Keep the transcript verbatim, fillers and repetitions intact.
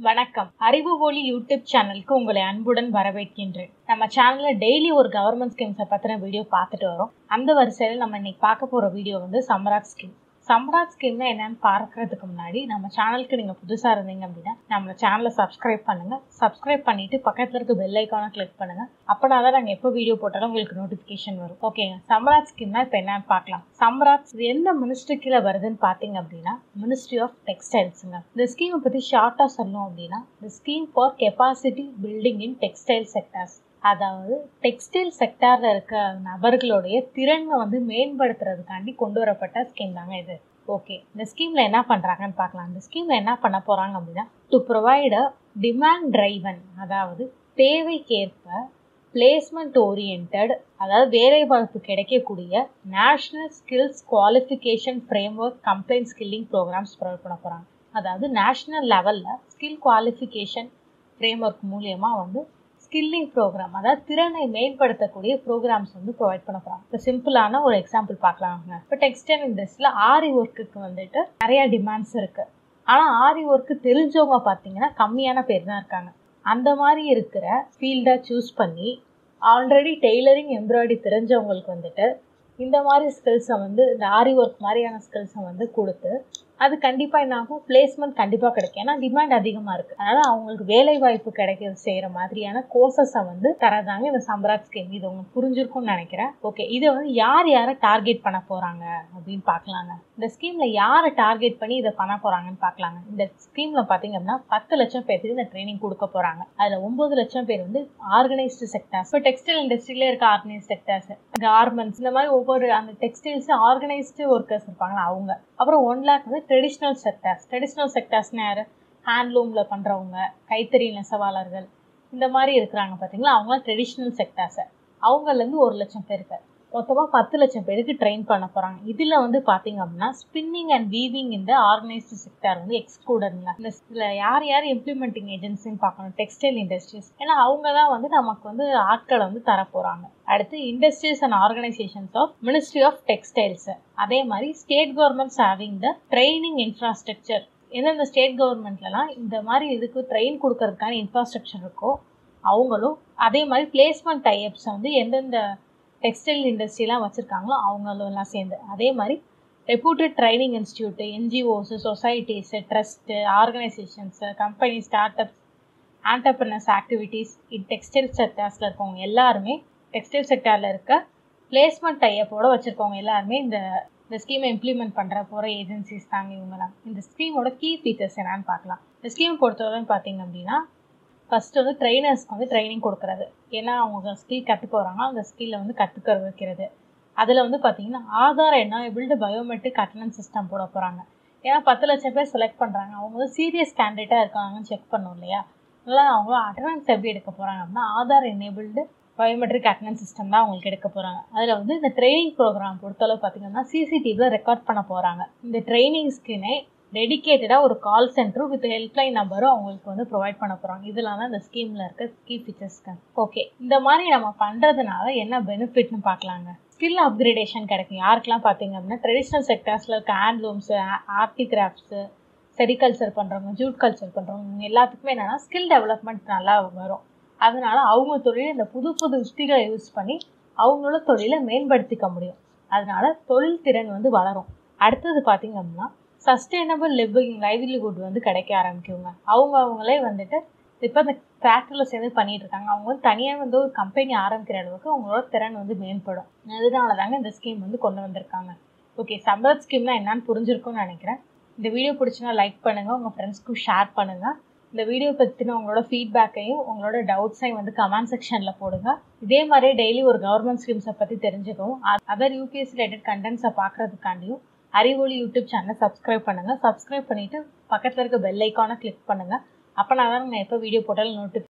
வணக்கம். அறிவு ஒளி யூடியூப் சேனலுக்கு உங்களை அன்புடன் வரவேற்கின்றேன். நம்ம சேனல்ல டெய்லி ஒரு கவர்மெண்ட் ஸ்கீம்ஸை பத்தின வீடியோ பார்த்துட்டு வரோம். அந்த வரிசையில் நம்ம இன்னைக்கு பார்க்க போற வீடியோ வந்து சம்ராட் ஸ்கீம். சம்ராட் ஸ்கீம்னா என்னன்னு பார்க்கறதுக்கு முன்னாடி நம்ம சேனலுக்கு நீங்க புதுசா இருந்தீங்க அப்படின்னா நம்ம சேனலை சப்ஸ்கிரைப் பண்ணுங்க. சப்ஸ்கிரைப் பண்ணிட்டு பக்கத்துல இருக்க பெல் ஐக்கானை கிளிக் பண்ணுங்க. அப்பனாதான் நாங்க எப்போ வீடியோ போட்டாலும் உங்களுக்கு நோட்டிபிகேஷன் வரும். ஓகேங்க. சம்ராட் ஸ்கீம்னா இப்ப என்னன்னு பார்க்கலாம். சம்ராட் இது எந்த மினிஸ்ட்ரி கீழே வருதுன்னு பாத்தீங்க அப்படின்னா மினிஸ்ட்ரி ஆஃப் டெக்ஸ்டைல்ஸுங்க. இந்த ஸ்கீமை பத்தி ஷார்ட்டா சொல்லணும் அப்படின்னா the scheme for capacity building in textile sectors. அதாவது டெக்ஸ்டைல் செக்டார்ல இருக்க நபர்களுடைய திறனை வந்து மேம்படுத்துறதுக்காண்டி கொண்டு வரப்பட்ட ஸ்கீம் தாங்க இது. ஓகே, இந்த ஸ்கீம்ல என்ன பண்றாங்கன்னு பார்க்கலாம். இந்த ஸ்கீம்ல என்ன பண்ண போறாங்க அப்படின்னா to provide a demand driven, அதாவது தேவைக்கேற்ப பிளேஸ்மெண்ட் ஓரியன்ட், அதாவது வேலை வாய்ப்பு கிடைக்கக்கூடிய national skills qualification framework combine skilling programs provide பண்ண போறாங்க. அதாவது நேஷனல் லெவலில் ஸ்கில் குவாலிஃபிகேஷன் ஃப்ரேம் ஒர்க் மூலியமாக வந்து ஸ்கில்லிங் ப்ரோக்ராம், அதாவது திறனை மேம்படுத்தக்கூடிய ப்ரோக்ராம்ஸ் வந்து ப்ரொவைட் பண்ண போகிறாங்க. இப்போ சிம்பிளான ஒரு எக்ஸாம்பிள் பார்க்கலாங்க. இப்போ டெக்ஸ்டைல் இண்டஸ்ட்ரியில் ஆரி ஒர்க்குக்கு வந்துட்டு நிறைய டிமாண்ட்ஸ் இருக்குது. ஆனால் ஆரி ஒர்க்கு தெரிஞ்சவங்க பார்த்தீங்கன்னா கம்மியான பேர் தான் இருக்காங்க. அந்த மாதிரி இருக்கிற ஃபீல்டை சூஸ் பண்ணி ஆல்ரெடி டெய்லரிங் எம்ப்ராய்டரி தெரிஞ்சவங்களுக்கு வந்துட்டு இந்த மாதிரி ஸ்கில்ஸை வந்து இந்த ஆரி ஒர்க் மாதிரியான ஸ்கில்ஸை வந்து கொடுத்து அது கண்டிப்பாக என்ன ஆகும், பிளேஸ்மெண்ட் கண்டிப்பாக கிடைக்கும். ஏன்னா டிமாண்ட் அதிகமாக இருக்குது. அதனால் அவங்களுக்கு வேலை வாய்ப்பு கிடைக்க செய்கிற மாதிரியான கோர்சஸை வந்து தரதாங்க இந்த சம்ராட் ஸ்கீம். இது உங்களுக்கு புரிஞ்சிருக்கும்னு நினைக்கிறேன். ஓகே, இதை வந்து யார் யாரை டார்கெட் பண்ண போகிறாங்க அப்படின்னு பார்க்கலாங்க. இந்த ஸ்கீமில் யாரை டார்கெட் பண்ணி இதை பண்ண போகிறாங்கன்னு பார்க்கலாங்க. இந்த ஸ்கீமில் பார்த்தீங்க அப்படின்னா பத்து லட்சம் பேருக்கு இந்த ட்ரைனிங் கொடுக்க போகிறாங்க. அதில் ஒம்பது லட்சம் பேர் வந்து ஆர்கனைஸ்டு செக்டர்ஸ். இப்போ டெக்ஸ்டைல் இண்டஸ்ட்ரியிலே இருக்க ஆர்கனைஸ்ட் செக்டர்ஸ், கார்மெண்ட்ஸ், இந்த மாதிரி ஒவ்வொரு அந்த டெக்ஸ்டைல்ஸ் ஆர்கனைஸ்டு ஒர்க்கர்ஸ் இருப்பாங்களா அவங்க. அப்புறம் ஒன் லேக் வந்து ட்ரெடிஷ்னல் செக்டர்ஸ். ட்ரெடிஷ்னல் செக்டர்ஸ்னா யார்? ஹேண்ட்லூமில் பண்ணுறவங்க, கைத்தறி நெசவாளர்கள், இந்த மாதிரி இருக்கிறாங்க பார்த்தீங்களா, அவங்களாம் ட்ரெடிஷ்னல் செக்டர்ஸை. அவங்கலேருந்து ஒரு லட்சம் பேருக்கு மொத்தமாக பத்து லட்சம் பேருக்கு ட்ரெயின் பண்ண போகிறாங்க. இதில் வந்து பார்த்தீங்க அப்படின்னா ஸ்பின்னிங் அண்ட் வீவிங் இந்த ஆர்கனைஸ்டு செக்டர் வந்து எக்ஸ்க்ளூடடுங்க. இந்த இதில் யார் யார் இம்ப்ளிமெண்டிங் ஏஜென்சின்னு பார்க்கணும், டெக்ஸ்டைல் இண்டஸ்ட்ரீஸ். ஏன்னா அவங்க தான் வந்து நமக்கு வந்து ஆட்களை வந்து தரப்போகிறாங்க. அடுத்து industries and organisations of ministry of textiles. அதே மாதிரி state governments having the training infrastructure. எந்தெந்த ஸ்டேட் கவர்மெண்ட்லலாம் இந்த மாதிரி இதுக்கு ட்ரெயின் கொடுக்கறதுக்கான இன்ஃப்ராஸ்ட்ரக்சர் இருக்கோ அவங்களும், அதே மாதிரி பிளேஸ்மெண்ட் டைப்ஸ் வந்து எந்தெந்த டெக்ஸ்டைல் இண்டஸ்ட்ரிலாம் வச்சுருக்காங்களோ அவங்களெல்லாம் சேர்ந்து, அதே மாதிரி reputed training institute, NGOs, societies, trust, organisations, company, start ups, entrepreneurs activities, in textile செக்டார்ஸில் இருக்கவங்க எல்லாருமே, டெக்ஸ்டைல் செக்டாரில் இருக்க பிளேஸ்மெண்ட் டைப்போட வச்சுருக்கவங்க எல்லாருமே இந்த இந்த ஸ்கீமை இம்ப்ளிமெண்ட் பண்ணுற போகிற ஏஜென்சிஸ் தாங்க இவங்கலாம். இந்த ஸ்கீமோட கீ ஃபீச்சர்ஸ் என்னன்னு பார்க்கலாம். இந்த ஸ்கீம் பொறுத்தவரைன்னு பார்த்தீங்க அப்படின்னா ஃபஸ்ட்டு வந்து ட்ரைனர்ஸ்க்கு வந்து ட்ரைனிங் கொடுக்குறது. ஏன்னா அவங்க ஸ்கில் கற்று போகிறாங்க, அந்த ஸ்கில்லை வந்து கற்றுக்க வைக்கிறது. அதில் வந்து பார்த்தீங்கன்னா Aadhaar enabled biometric attendance system போட போகிறாங்க. ஏன்னா பத்து லட்சம் பேர் செலக்ட் பண்ணுறாங்க, அவங்க வந்து சீரியஸ் கேண்டிடேட்டாக இருக்காங்கன்னு செக் பண்ணணும் இல்லையா. அதனால் அவங்க அட்டண்டன்ஸ் எப்படி எடுக்க போகிறாங்க அப்படின்னா Aadhaar enabled biometric attendance system தான் அவங்களுக்கு எடுக்க போகிறாங்க. அதில் வந்து இந்த ட்ரைனிங் ப்ரோக்ராம் பொறுத்தளவு பார்த்தீங்கன்னா சிசிடிவியில் ரெக்கார்ட் பண்ண போகிறாங்க. இந்த ட்ரைனிங்ஸ்க்குனே டெடிக்கேட்டடாக ஒரு கால் சென்டரும் வித் ஹெல்ப்லைன் நம்பரும் அவங்களுக்கு வந்து ப்ரொவைட் பண்ண போகிறாங்க. இதெல்லாம் தான் இந்த ஸ்கீமில் இருக்க கீ ஃபீச்சர்ஸ்க்கு. ஓகே, இந்த மாதிரி நம்ம பண்ணுறதுனால என்ன பெனிஃபிட்னு பார்க்கலாங்க. ஸ்கில் அப்கிரேடேஷன் கிடைக்கும். யாருக்கெல்லாம் பார்த்தீங்க அப்படின்னா ட்ரெடிஷ்னல் செக்டர்ஸில் இருக்க ஹேண்ட்லூம்ஸு, ஆர்டி கிராஃப்ட்ஸு, செரிகல்ச்சர் பண்ணுறவங்க, ஜூட் கல்ச்சர் பண்ணுறவங்க எல்லாத்துக்குமே என்னென்னா ஸ்கில் டெவலப்மெண்ட் நல்லா வரும். அதனால அவங்க தொழில் இந்த புது புது உத்திகளை யூஸ் பண்ணி அவங்களோட தொழிலை மேம்படுத்திக்க முடியும். அதனால தொழில் திறன் வந்து வளரும். அடுத்தது பார்த்தீங்க அப்படின்னா சஸ்டைனபிள் லிவிங் லைவ்லிஹுட் வந்து கிடைக்க ஆரம்பிக்குங்க. அவங்க அவங்களே வந்துட்டு இப்போ இந்த ஃபேக்ட்ரியில் சேர்ந்து பண்ணிட்டு இருக்காங்க. அவங்க வந்து தனியாக வந்து ஒரு கம்பெனி ஆரம்பிக்கிற அளவுக்கு அவங்களோட திறன் வந்து மேம்படும். அதனால தாங்க இந்த ஸ்கீம் வந்து கொண்டு வந்திருக்காங்க. ஓகே, சம்ராட் ஸ்கீம்னா என்னன்னு புரிஞ்சிருக்கும்னு நினைக்கிறேன். இந்த வீடியோ பிடிச்சினா லைக் பண்ணுங்கள், உங்கள் ஃப்ரெண்ட்ஸ்க்கும் ஷேர் பண்ணுங்கள். இந்த வீடியோ பற்றின உங்களோட ஃபீட்பேக்கையும் உங்களோட டவுட்ஸையும் வந்து கமெண்ட் செக்ஷனில் போடுங்க. இதே மாதிரியே டெய்லி ஒரு கவர்மெண்ட் ஸ்கீம்ஸை பற்றி தெரிஞ்சுக்கவும் அதர் யூபிஎஸ் ரிலேட்டட் கண்டென்ட்ஸை பார்க்குறதுக்காண்டியும் அறிவொளி யூடியூப் சேனலை சப்ஸ்கிரைப் பண்ணுங்கள். சப்ஸ்கிரைப் பண்ணிவிட்டு பக்கத்தில் இருக்க பெல் ஐக்கானை கிளிக் பண்ணுங்கள். அப்போ நான் தான் நான் எப்போ வீடியோ போட்டாலும் நோட்டிஃபிகேஷன்